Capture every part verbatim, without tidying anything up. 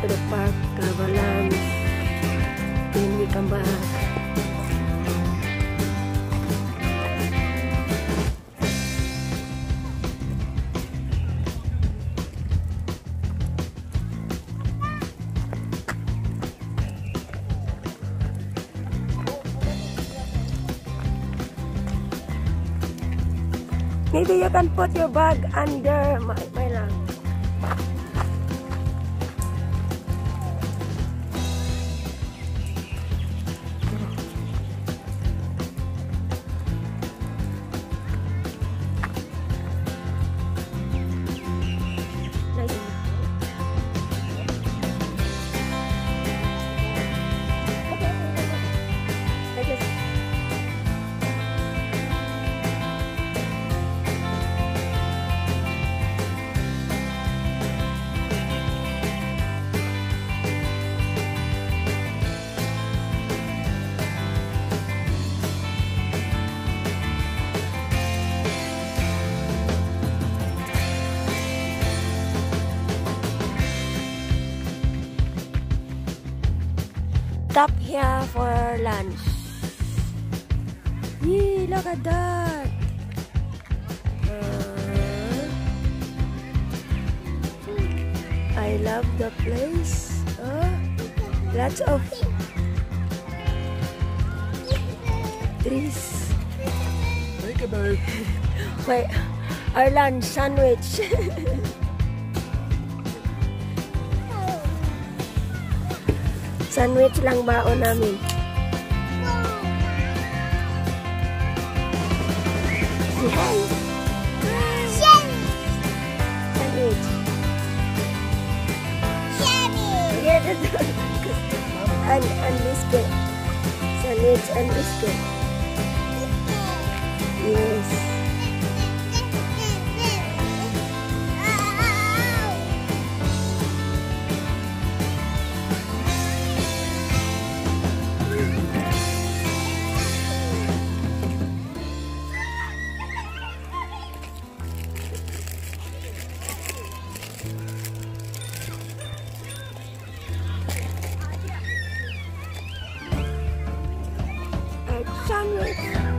to the park, have a lunch, then we come back. Maybe you can put your bag under my, my lamp. Stop here for lunch. Yee, look at that. Uh, I love the place. Uh, lots of trees. Think about it. Wait, our lunch sandwich. Sandwich lang baon namin. Sandwich. Yeah, that's and, and biscuit. Sandwich and biscuit. Yes. Sandwich.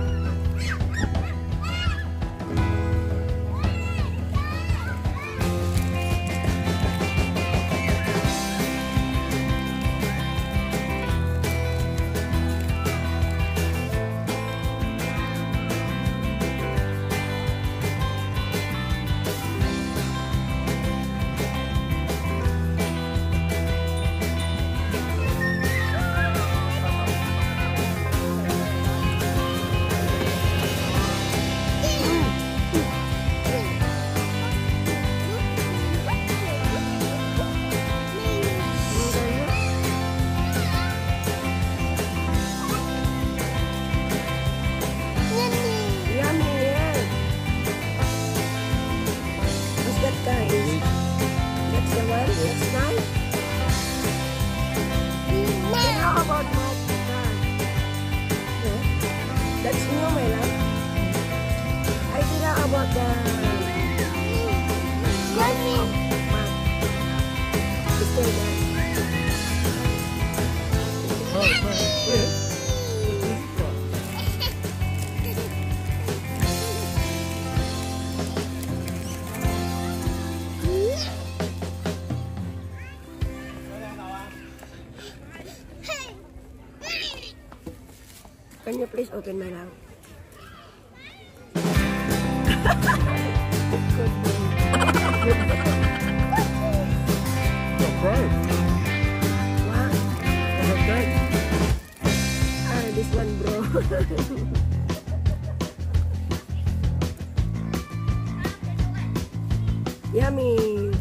That's new, my love. I think about the Yummy. It's still there. Oh, right. Can you please open my mouth? Good boy. Not broke. What? Okay. Ah, this one, bro. Yummy.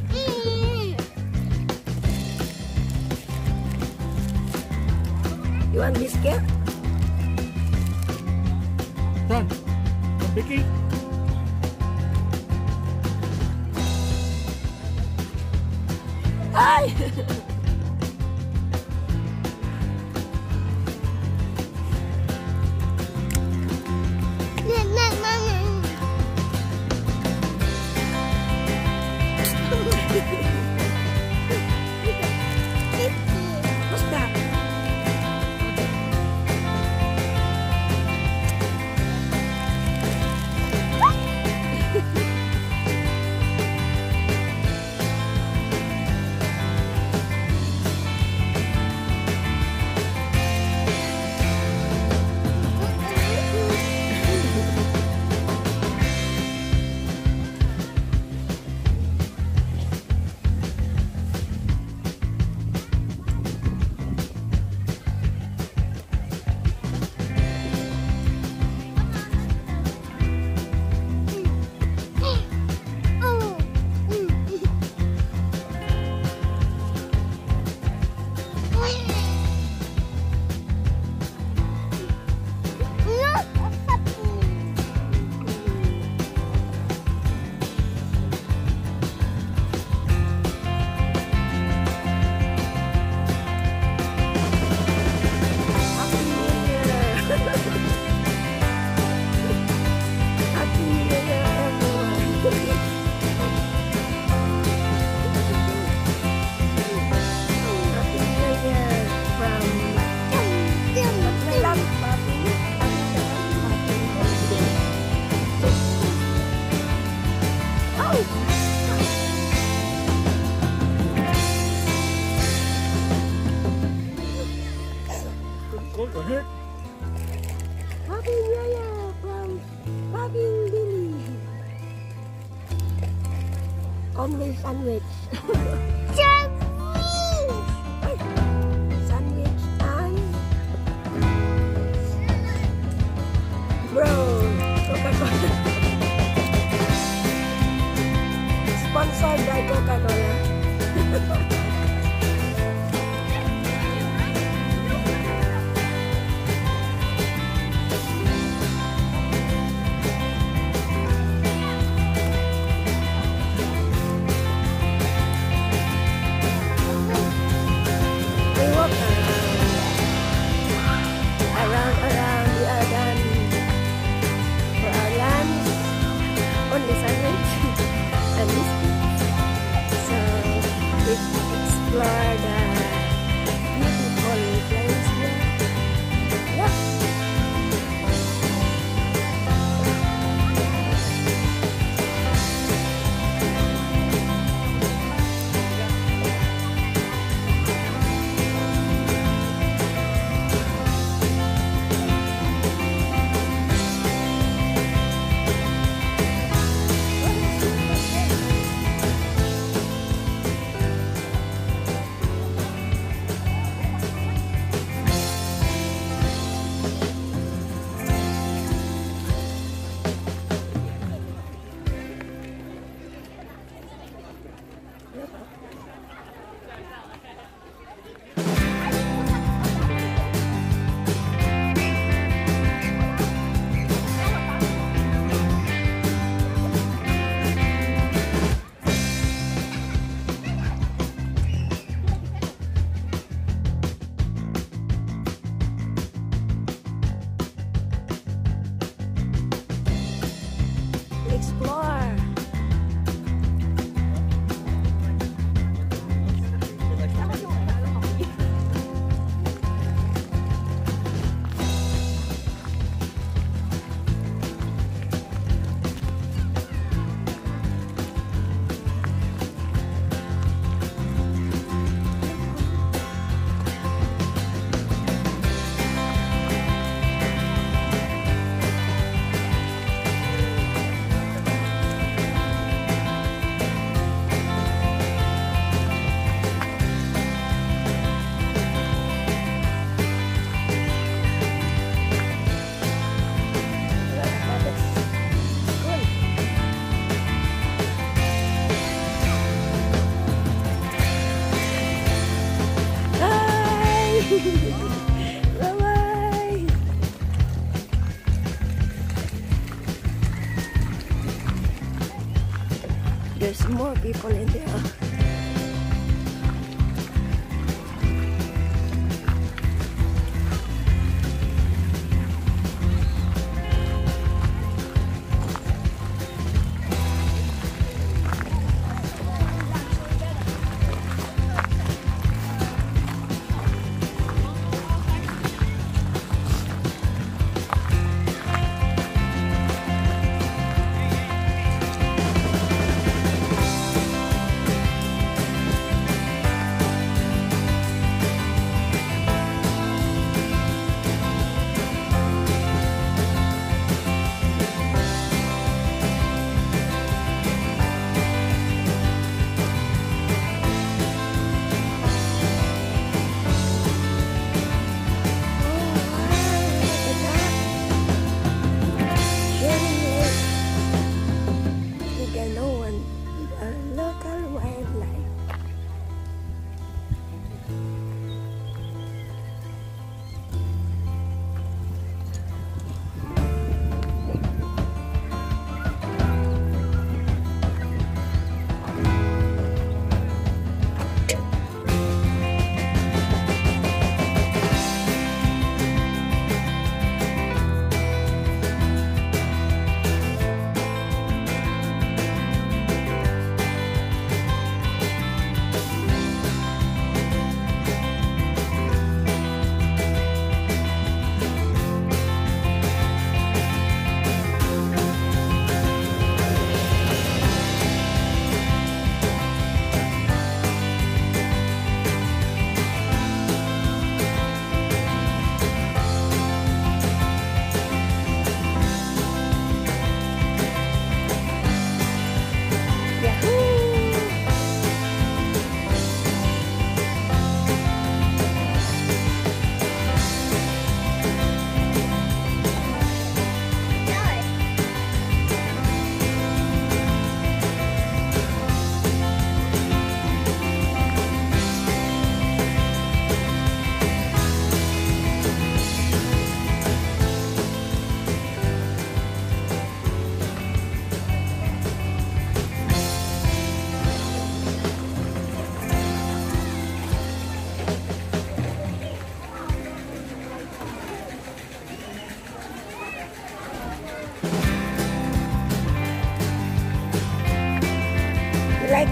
You want biscuit? Son, Vicky. Ay! What the heck? Popping Yaya from Popping Billy. Only sandwich. Sandwich time. Bro, Coca-Cola. Sponsored by Coca-Cola. Bye-bye. There's more people in there.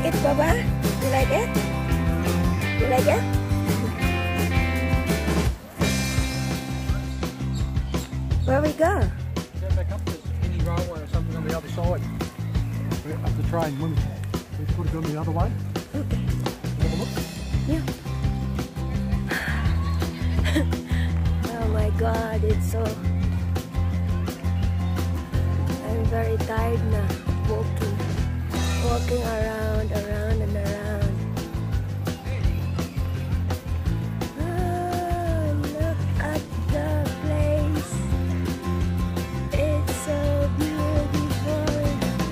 it, Baba? You like it? You like it? Where we go? Go back up to any railway or something on the other side. We're up the train. When we put it on the other way. Okay. Have a look. Yeah. Oh my God, it's so... I'm very tired now, walking. Walking around, around and around. Oh, look at the place. It's so beautiful.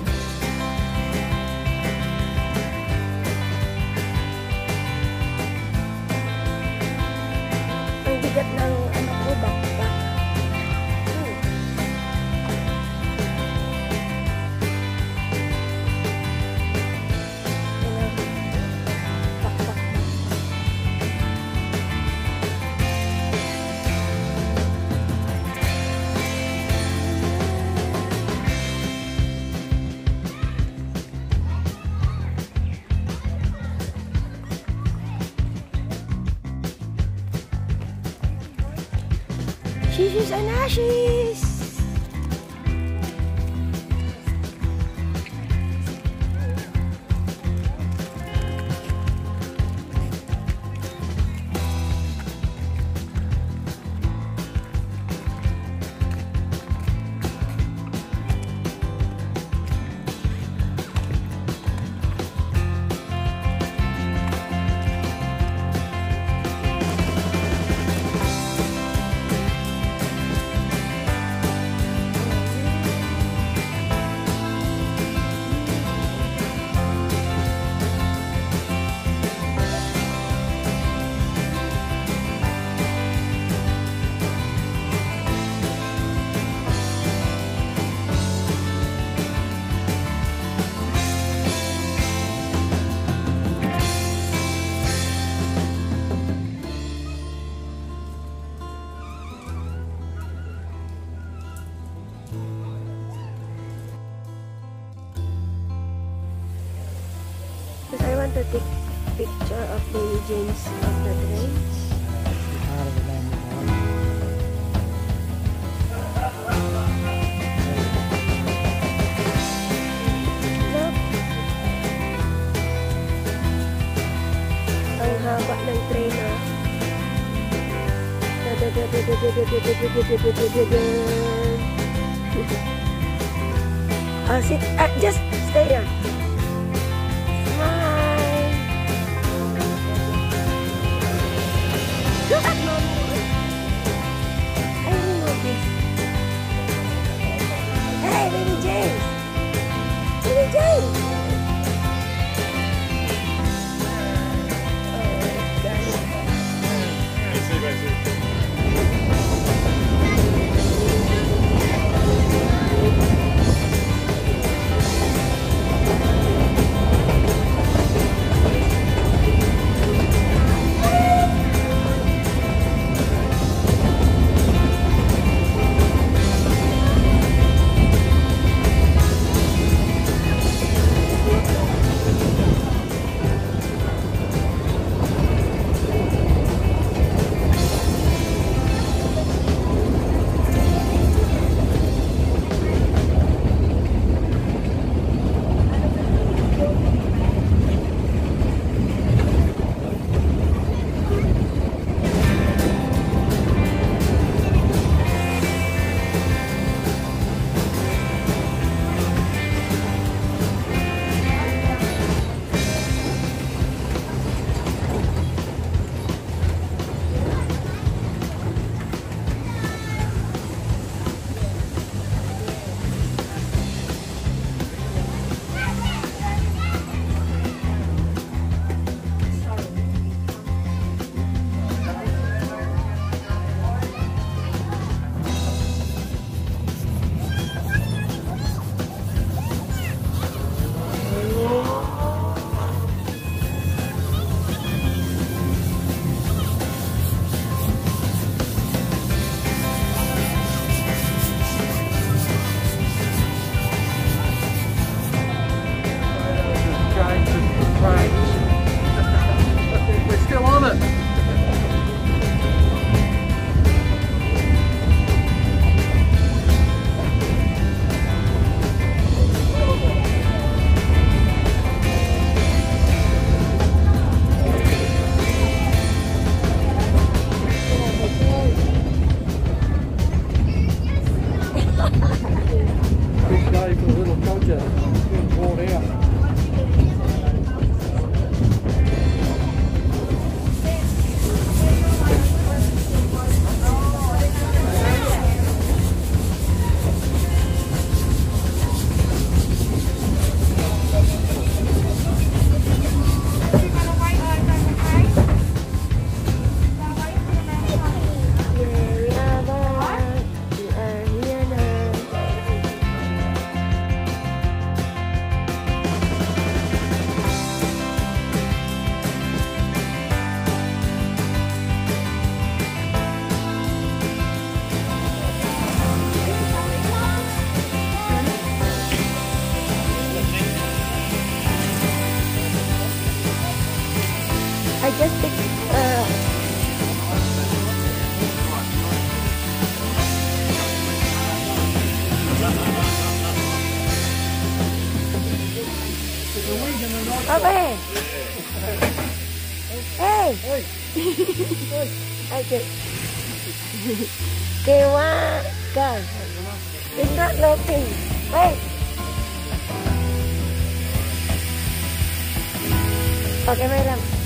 Ang bigat ng ano ko, backpack. Hmm. Shishies and ashes. Because I want to take picture of the engines of the trains. Look. Ang haba ng train, ah. I'll sit, uh, just stay there. Smile. Look at mommy. I remove this. Hey, baby James. Baby James. Okay. Hey. Okay. Kewaka. It's not looking. Wait. Okay, madam.